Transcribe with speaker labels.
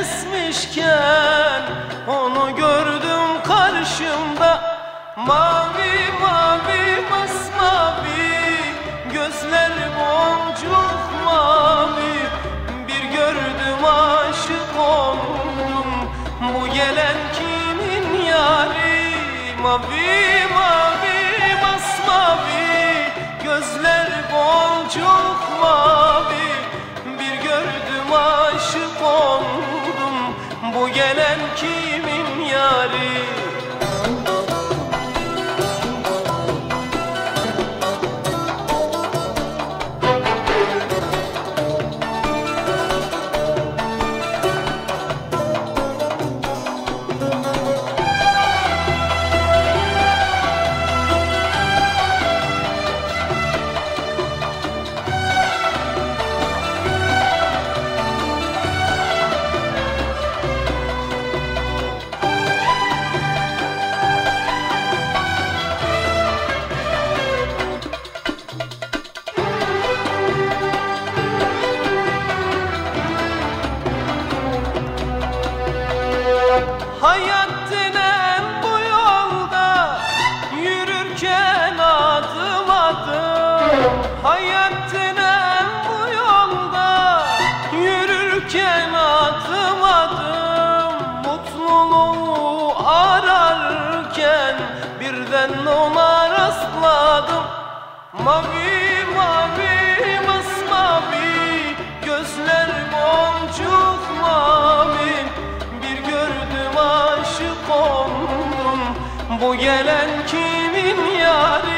Speaker 1: kesmişken onu gördüm karşımda. Mavi mavi masmavi, gözleri boncuk mavi. Bir gördüm aşık oldum, bu gelen kimin yari? Mavi mavi masmavi, gözleri boncuk mavi. Bir gördüm aşık oldum, bu gelen kimin yari? Hayat denen bu yolda yürürken adım adım. Hayat denen bu yolda yürürken adım adım. Mutluluğu ararken birden ona rastladım. Mavi mavi masmavi, gözler boncuk mavi. Bir gördüm aşık oldum, bu gelen kimin yari?